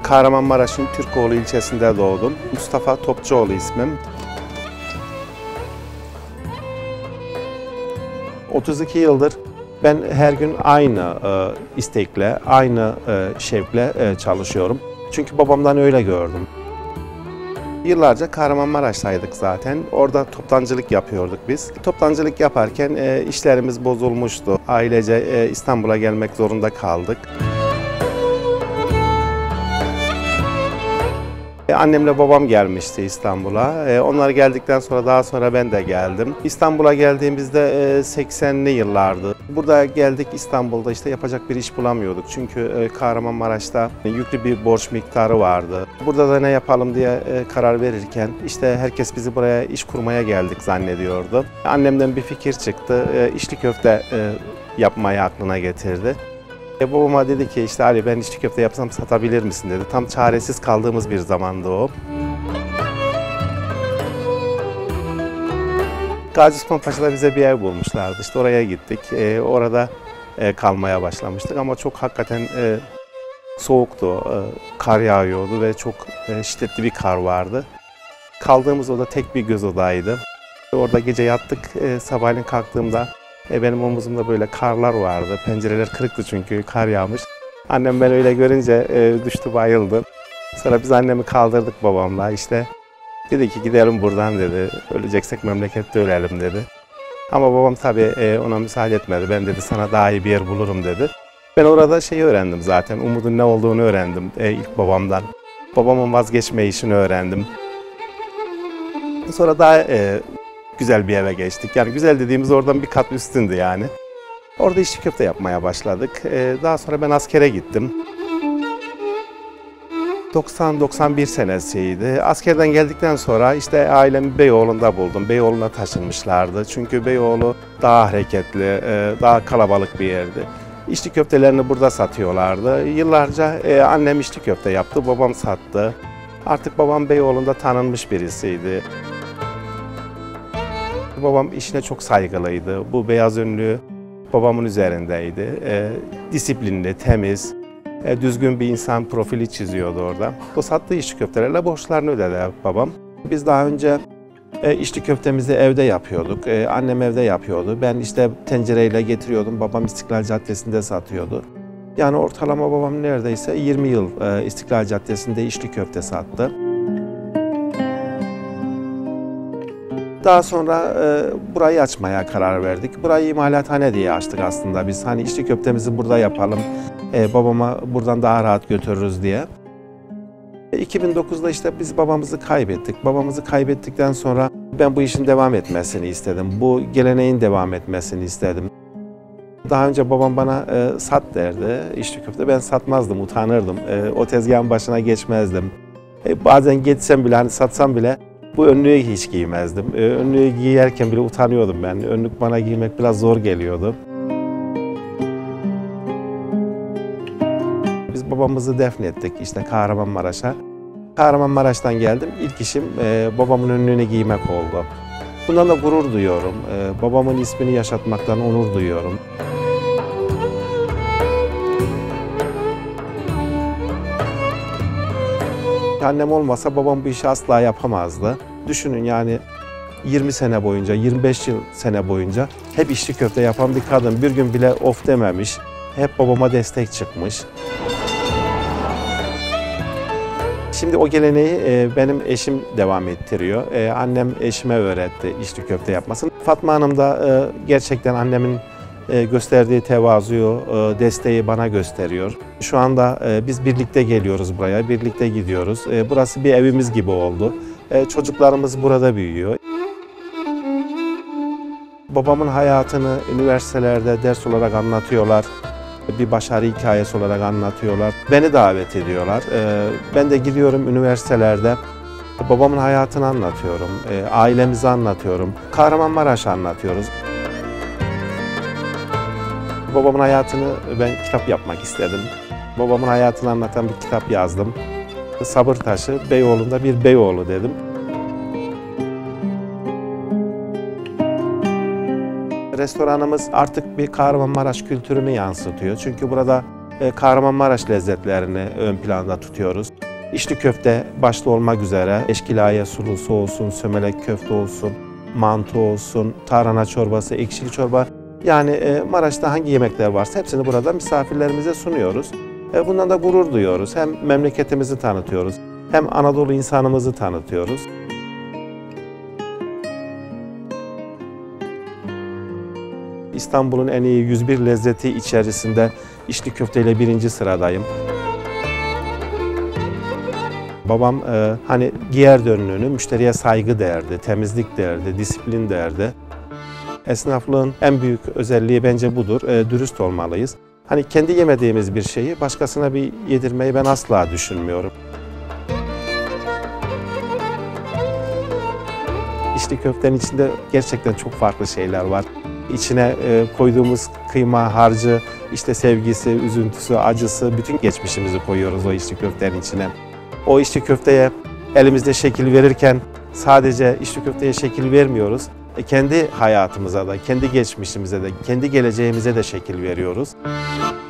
Kahramanmaraş'ın Türkoğlu ilçesinde doğdum. Mustafa Topçuoğlu ismim. 32 yıldır ben her gün aynı istekle, aynı şevkle çalışıyorum. Çünkü babamdan öyle gördüm. Yıllarca Kahramanmaraş'taydık zaten. Orada toptancılık yapıyorduk biz. Toptancılık yaparken işlerimiz bozulmuştu. Ailece İstanbul'a gelmek zorunda kaldık. Annemle babam gelmişti İstanbul'a. Onlar geldikten sonra daha sonra ben de geldim. İstanbul'a geldiğimizde 80'li yıllardı. Burada geldik İstanbul'da işte yapacak bir iş bulamıyorduk. Çünkü Kahramanmaraş'ta yüklü bir borç miktarı vardı. Burada da ne yapalım diye karar verirken işte herkes bizi buraya iş kurmaya geldik zannediyordu. Annemden bir fikir çıktı. İçli köfte yapmayı aklına getirdi. Babama dedi ki işte Ali ben içli köfte yapsam satabilir misin dedi. Tam çaresiz kaldığımız bir zamandı o. Gazi Osman Paşa'da bize bir ev bulmuşlardı. İşte oraya gittik. Orada kalmaya başlamıştık ama çok hakikaten soğuktu. Kar yağıyordu ve çok şiddetli bir kar vardı. Kaldığımız oda tek bir göz odaydı. Orada gece yattık. Sabahleyin kalktığımda benim omuzumda böyle karlar vardı. Pencereler kırıktı çünkü kar yağmış. Annem beni öyle görünce düştü bayıldı. Sonra biz annemi kaldırdık babamla işte. Dedi ki gidelim buradan dedi. Öleceksek memlekette ölelim dedi. Ama babam tabii ona müsaade etmedi. Ben dedi sana daha iyi bir yer bulurum dedi. Ben orada şeyi öğrendim zaten. Umudun ne olduğunu öğrendim ilk babamdan. Babamın vazgeçme işini öğrendim. Sonra daha güzel bir eve geçtik. Yani güzel dediğimiz oradan bir kat üstündü yani. Orada içli köfte yapmaya başladık. Daha sonra ben askere gittim. 90-91 senesiydi. Askerden geldikten sonra işte ailemi Beyoğlu'nda buldum. Beyoğlu'na taşınmışlardı. Çünkü Beyoğlu daha hareketli, daha kalabalık bir yerdi. İçli köftelerini burada satıyorlardı. Yıllarca annem içli köfte yaptı, babam sattı. Artık babam Beyoğlu'nda tanınmış birisiydi. Babam işine çok saygılıydı. Bu beyaz önlüğü babamın üzerindeydi. Disiplinli, temiz, düzgün bir insan profili çiziyordu orada. O sattığı içli köftelerle borçlarını ödedi babam. Biz daha önce içli köftemizi evde yapıyorduk. Annem evde yapıyordu. Ben işte tencereyle getiriyordum. Babam İstiklal Caddesi'nde satıyordu. Yani ortalama babam neredeyse 20 yıl İstiklal Caddesi'nde içli köfte sattı. Daha sonra burayı açmaya karar verdik. Burayı imalathane diye açtık aslında biz. Hani içli köftemizi burada yapalım, babama buradan daha rahat götürürüz diye. 2009'da işte biz babamızı kaybettik. Babamızı kaybettikten sonra ben bu işin devam etmesini istedim. Bu geleneğin devam etmesini istedim. Daha önce babam bana sat derdi içli köfte. Ben satmazdım, utanırdım. O tezgahın başına geçmezdim. Bazen geçsem bile, hani satsam bile bu önlüğü hiç giymezdim. Önlüğü giyerken bile utanıyordum ben. Önlük bana giymek biraz zor geliyordu. Biz babamızı defnettik işte Kahramanmaraş'a. Kahramanmaraş'tan geldim. İlk işim babamın önlüğünü giymek oldu. Bundan da gurur duyuyorum. Babamın ismini yaşatmaktan onur duyuyorum. Annem olmasa babam bu işi asla yapamazdı. Düşünün yani 20 sene boyunca, 25 sene boyunca hep içli köfte yapan bir kadın. Bir gün bile of dememiş. Hep babama destek çıkmış. Şimdi o geleneği benim eşim devam ettiriyor. Annem eşime öğretti içli köfte yapmasını. Fatma Hanım da gerçekten annemin gösterdiği tevazuyu, desteği bana gösteriyor. Şu anda biz birlikte geliyoruz buraya, birlikte gidiyoruz. Burası bir evimiz gibi oldu. Çocuklarımız burada büyüyor. Babamın hayatını üniversitelerde ders olarak anlatıyorlar. Bir başarı hikayesi olarak anlatıyorlar. Beni davet ediyorlar. Ben de gidiyorum üniversitelerde. Babamın hayatını anlatıyorum, ailemizi anlatıyorum. Kahramanmaraş'ı anlatıyoruz. Babamın hayatını ben kitap yapmak istedim. Babamın hayatını anlatan bir kitap yazdım. Sabır Taşı, Beyoğlu'nda bir Beyoğlu dedim. Restoranımız artık bir Kahramanmaraş kültürünü yansıtıyor. Çünkü burada Kahramanmaraş lezzetlerini ön planda tutuyoruz. İçli köfte başta olmak üzere eşkilaya sulusu olsun, sömelek köfte olsun, mantı olsun, tarhana çorbası, ekşili çorba. Yani Maraş'ta hangi yemekler varsa hepsini burada misafirlerimize sunuyoruz. Bundan da gurur duyuyoruz. Hem memleketimizi tanıtıyoruz, hem Anadolu insanımızı tanıtıyoruz. İstanbul'un en iyi 101 lezzeti içerisinde içli köfteyle 1. sıradayım. Babam hani giyer önlüğünü, müşteriye saygı derdi, temizlik derdi, disiplin derdi. Esnaflığın en büyük özelliği bence budur, dürüst olmalıyız. Hani kendi yemediğimiz bir şeyi başkasına bir yedirmeyi ben asla düşünmüyorum. İçli köftenin içinde gerçekten çok farklı şeyler var. İçine koyduğumuz kıyma, harcı, işte sevgisi, üzüntüsü, acısı, bütün geçmişimizi koyuyoruz o içli köftenin içine. O içli köfteye elimizde şekil verirken sadece içli köfteye şekil vermiyoruz. Kendi hayatımıza da, kendi geçmişimize de, kendi geleceğimize de şekil veriyoruz.